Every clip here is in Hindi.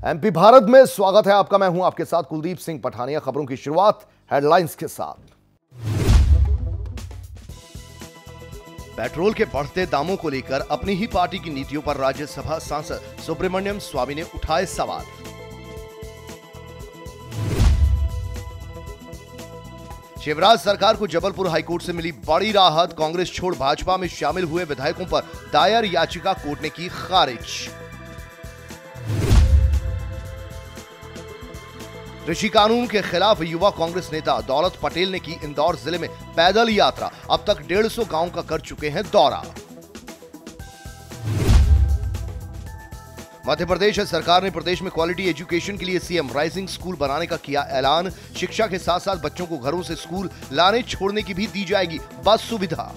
एमपी भारत में स्वागत है आपका। मैं हूं आपके साथ कुलदीप सिंह पठानिया। खबरों की शुरुआत हेडलाइंस के साथ। पेट्रोल के बढ़ते दामों को लेकर अपनी ही पार्टी की नीतियों पर राज्यसभा सांसद सुब्रमण्यम स्वामी ने उठाए सवाल। शिवराज सरकार को जबलपुर हाईकोर्ट से मिली बड़ी राहत। कांग्रेस छोड़ भाजपा में शामिल हुए विधायकों पर दायर याचिका कोर्ट ने की खारिज। कृषि कानून के खिलाफ युवा कांग्रेस नेता दौलत पटेल ने की इंदौर जिले में पैदल यात्रा। अब तक 150 गांव का कर चुके हैं दौरा। मध्य प्रदेश सरकार ने प्रदेश में क्वालिटी एजुकेशन के लिए सीएम राइजिंग स्कूल बनाने का किया ऐलान। शिक्षा के साथ साथ बच्चों को घरों से स्कूल लाने छोड़ने की भी दी जाएगी बस सुविधा।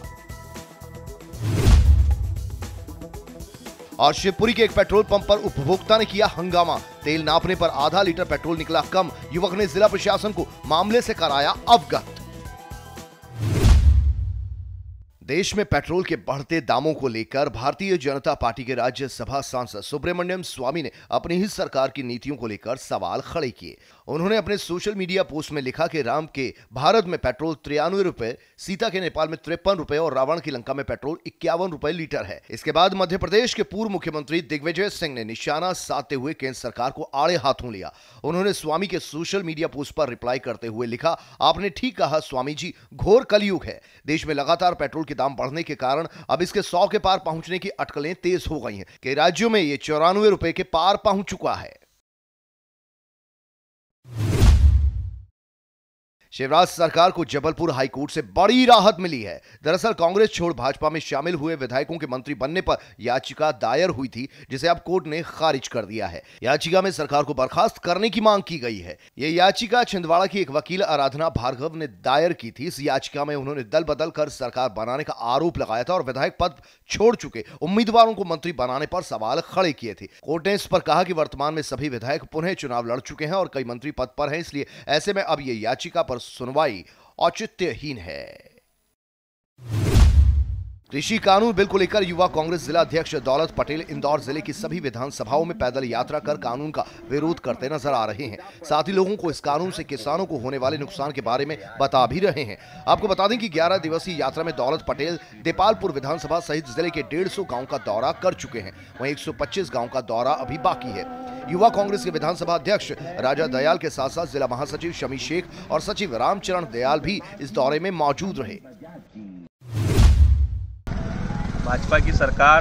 और शिवपुरी के एक पेट्रोल पंप पर उपभोक्ता ने किया हंगामा। तेल नापने पर आधा लीटर पेट्रोल निकला कम। युवक ने जिला प्रशासन को मामले से कराया अवगत। देश में पेट्रोल के बढ़ते दामों को लेकर भारतीय जनता पार्टी के राज्यसभा सांसद सुब्रमण्यम स्वामी ने अपनी ही सरकार की नीतियों को लेकर सवाल खड़े किए। उन्होंने अपने सोशल मीडिया पोस्ट में लिखा कि राम के भारत में पेट्रोल 93 रुपए, सीता के नेपाल में 53 रुपए और रावण की लंका में पेट्रोल 51 रुपए लीटर है। इसके बाद मध्य प्रदेश के पूर्व मुख्यमंत्री दिग्विजय सिंह ने निशाना साधते हुए केंद्र सरकार को आड़े हाथों लिया। उन्होंने स्वामी के सोशल मीडिया पोस्ट पर रिप्लाई करते हुए लिखा, आपने ठीक कहा स्वामी जी, घोर कलयुग है। देश में लगातार पेट्रोल के दाम बढ़ने के कारण अब इसके 100 के पार पहुंचने की अटकलें तेज हो गई हैं। कई राज्यों में ये 94 रुपए के पार पहुंच चुका है। शिवराज सरकार को जबलपुर हाईकोर्ट से बड़ी राहत मिली है। दरअसल कांग्रेस छोड़ भाजपा में शामिल हुए विधायकों के मंत्री बनने पर याचिका दायर हुई थी, जिसे अब कोर्ट ने खारिज कर दिया है। याचिका में सरकार को बर्खास्त करने की मांग की गई है। यह याचिका छिंदवाड़ा की एक वकील आराधना भार्गव ने दायर की थी। इस याचिका में उन्होंने दल बदल कर सरकार बनाने का आरोप लगाया था और विधायक पद छोड़ चुके उम्मीदवारों को मंत्री बनाने पर सवाल खड़े किए थे। कोर्ट ने इस पर कहा कि वर्तमान में सभी विधायक पुनः चुनाव लड़ चुके हैं और कई मंत्री पद पर हैं, इसलिए ऐसे में अब यह याचिका पर सुनवाई औचित्यहीन है। कृषि कानून बिल को लेकर युवा कांग्रेस जिला अध्यक्ष दौलत पटेल इंदौर जिले की सभी विधानसभाओं में पैदल यात्रा कर कानून का विरोध करते नजर आ रहे हैं। साथ ही लोगों को इस कानून से किसानों को होने वाले नुकसान के बारे में बता भी रहे हैं। आपको बता दें कि 11 दिवसीय यात्रा में दौलत पटेल देपालपुर विधानसभा सहित जिले के 150 गांव का दौरा कर चुके हैं। वहीं 125 गांव का दौरा अभी बाकी है। युवा कांग्रेस के विधानसभा अध्यक्ष राजा दयाल के साथ साथ जिला महासचिव शमी शेख और सचिव रामचरण दयाल भी इस दौरे में मौजूद रहे। भाजपा की सरकार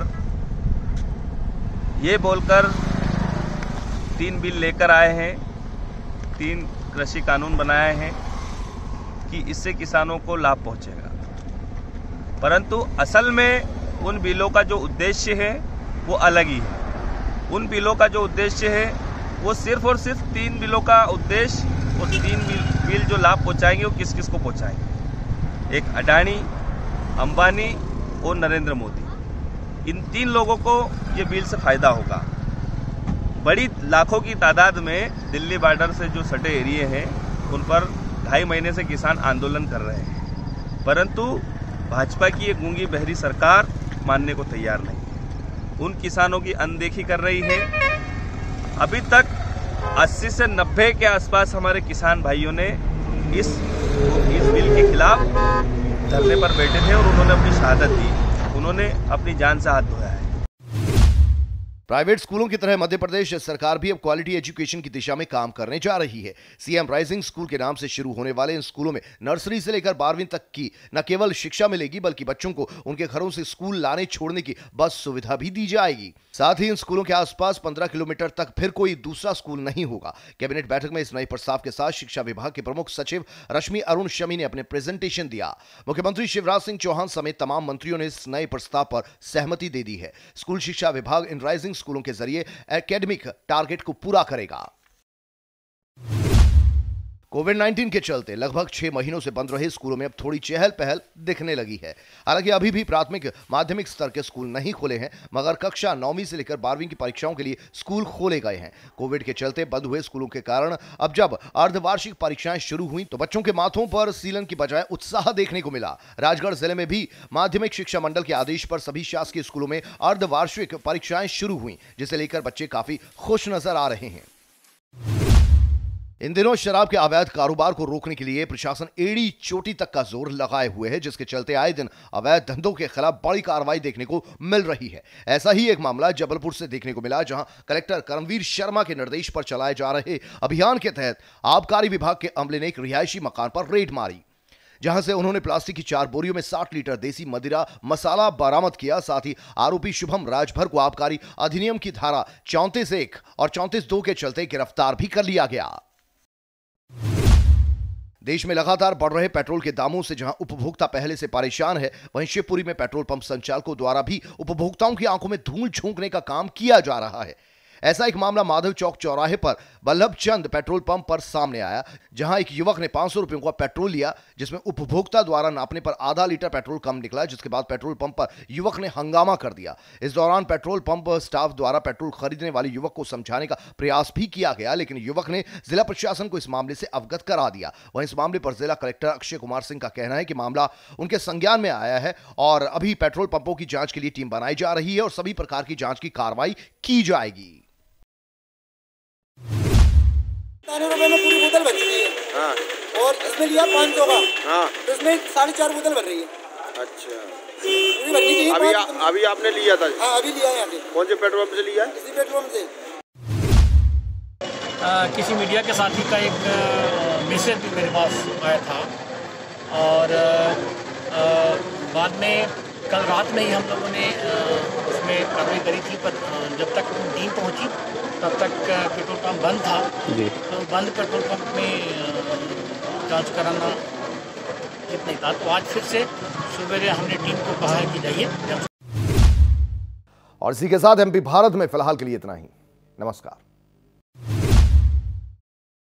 ये बोलकर 3 बिल लेकर आए हैं, 3 कृषि कानून बनाए हैं कि इससे किसानों को लाभ पहुंचेगा, परंतु असल में उन बिलों का जो उद्देश्य है वो अलग ही है। उन बिलों का जो उद्देश्य है वो सिर्फ और सिर्फ 3 बिलों का उद्देश्य, और 3 बिल जो लाभ पहुंचाएंगे वो किस किस को पहुंचाएंगे। एक अडानी, अंबानी और नरेंद्र मोदी, इन 3 लोगों को ये बिल से फायदा होगा। बड़ी लाखों की तादाद में दिल्ली बॉर्डर से जो सटे एरिए हैं उन पर 2.5 महीने से किसान आंदोलन कर रहे हैं, परंतु भाजपा की ये गूंगी बहरी सरकार मानने को तैयार नहीं है। उन किसानों की अनदेखी कर रही है। अभी तक 80 से 90 के आसपास हमारे किसान भाइयों ने इस बिल के खिलाफ धरने पर बैठे थे और उन्होंने अपनी शहादत दी, उन्होंने अपनी जान से हाथ धोया है। प्राइवेट स्कूलों की तरह मध्य प्रदेश सरकार भी अब क्वालिटी एजुकेशन की दिशा में काम करने जा रही है। सीएम राइजिंग स्कूल के नाम से शुरू होने वाले इन स्कूलों में नर्सरी से लेकर 12वीं तक की न केवल शिक्षा मिलेगी, बल्कि बच्चों को उनके घरों से स्कूल लाने छोड़ने की बस सुविधा भी दी जाएगी। साथ ही इन स्कूलों के आसपास 15 किलोमीटर तक फिर कोई दूसरा स्कूल नहीं होगा। कैबिनेट बैठक में इस नए प्रस्ताव के साथ शिक्षा विभाग के प्रमुख सचिव रश्मि अरुण शमी ने अपने प्रेजेंटेशन दिया। मुख्यमंत्री शिवराज सिंह चौहान समेत तमाम मंत्रियों ने इस नए प्रस्ताव पर सहमति दे दी है। स्कूल शिक्षा विभाग इन राइजिंग स्कूलों के जरिए एकेडमिक टारगेट को पूरा करेगा। कोविड-19 के चलते लगभग 6 महीनों से बंद रहे स्कूलों में अब थोड़ी चहल पहल दिखने लगी है। हालांकि अभी भी प्राथमिक माध्यमिक स्तर के स्कूल नहीं खुले हैं, मगर कक्षा 9वीं से लेकर 12वीं की परीक्षाओं के लिए स्कूल खोले गए हैं। कोविड के चलते बंद हुए स्कूलों के कारण अब जब अर्धवार्षिक परीक्षाएं शुरू हुई तो बच्चों के माथों पर सीलन की बजाय उत्साह देखने को मिला। राजगढ़ जिले में भी माध्यमिक शिक्षा मंडल के आदेश पर सभी शासकीय स्कूलों में अर्धवार्षिक परीक्षाएं शुरू हुई, जिसे लेकर बच्चे काफी खुश नजर आ रहे हैं। इन दिनों शराब के अवैध कारोबार को रोकने के लिए प्रशासन एड़ी चोटी तक का जोर लगाए हुए है, जिसके चलते आए दिन अवैध धंधों के खिलाफ बड़ी कार्रवाई देखने को मिल रही है। ऐसा ही एक मामला जबलपुर से देखने को मिला, जहां कलेक्टर करमवीर शर्मा के निर्देश पर चलाए जा रहे अभियान के तहत आबकारी विभाग के अमले ने एक रिहायशी मकान पर रेड मारी, जहां से उन्होंने प्लास्टिक की 4 बोरियों में 60 लीटर देसी मदिरा मसाला बरामद किया। साथ ही आरोपी शुभम राजभर को आबकारी अधिनियम की धारा 34(1) और 34(2) के चलते गिरफ्तार भी कर लिया गया। देश में लगातार बढ़ रहे पेट्रोल के दामों से जहां उपभोक्ता पहले से परेशान है, वहीं शिवपुरी में पेट्रोल पंप संचालकों द्वारा भी उपभोक्ताओं की आंखों में धूल झोंकने का काम किया जा रहा है। ऐसा एक मामला माधव चौक चौराहे पर बल्लभ चंद पेट्रोल पंप पर सामने आया, जहां एक युवक ने 500 रुपयों का पेट्रोल लिया, जिसमें उपभोक्ता द्वारा नापने पर आधा लीटर पेट्रोल कम निकला, जिसके बाद पेट्रोल पंप पर युवक ने हंगामा कर दिया। इस दौरान पेट्रोल पंप स्टाफ द्वारा पेट्रोल खरीदने वाले युवक को समझाने का प्रयास भी किया गया, लेकिन युवक ने जिला प्रशासन को इस मामले से अवगत करा दिया। वहीं इस मामले पर जिला कलेक्टर अक्षय कुमार सिंह का कहना है कि मामला उनके संज्ञान में आया है और अभी पेट्रोल पंपों की जांच के लिए टीम बनाई जा रही है और सभी प्रकार की जांच की कार्रवाई की जाएगी। ₹9 में पूरी बोतल बच रही है। हाँ। और इसमें लिया 500 का। हाँ। तो इसमें 4.5 बोतल भर रही है। अच्छा। पूरी भरनी चाहिए। अभी आपने लिया था? हाँ, अभी लिया है यहाँ से। कौन से पेट्रोल पंप से लिया? इसी पेट्रोल पंप से। किसी मीडिया के साथी का एक मैसेज भी मेरे पास आया था और बाद में कल रात में ही हम लोगों ने उसमें कार्रवाई करी थी, पर जब तक टीम पहुंची तब तक पेट्रोल पंप बंद था जी। तो बंद पेट्रोल पंप में जांच कराना उचित नहीं था, तो आज फिर से सुबह हमने टीम को कहा है कि जाइए। और इसी के साथ एमपी भारत में फिलहाल के लिए इतना ही। नमस्कार।